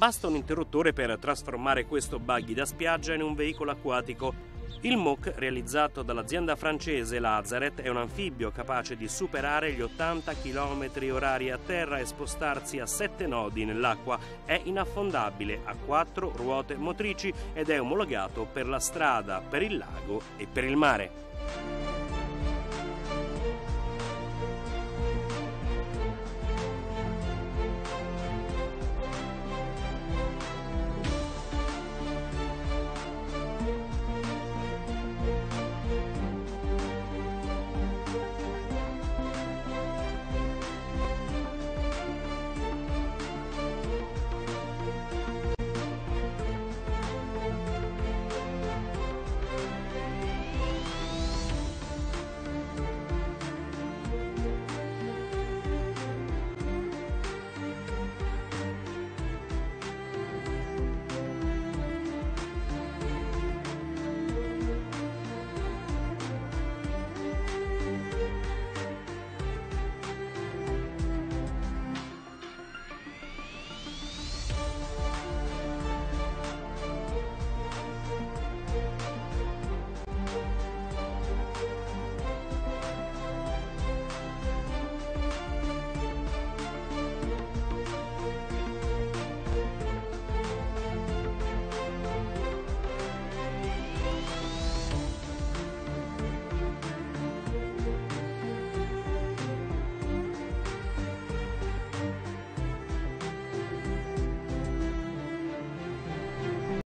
Basta un interruttore per trasformare questo buggy da spiaggia in un veicolo acquatico. Il MOOC, realizzato dall'azienda francese Lazaret, è un anfibio capace di superare gli 80 km/h a terra e spostarsi a 7 nodi nell'acqua. È inaffondabile, ha 4 ruote motrici ed è omologato per la strada, per il lago e per il mare.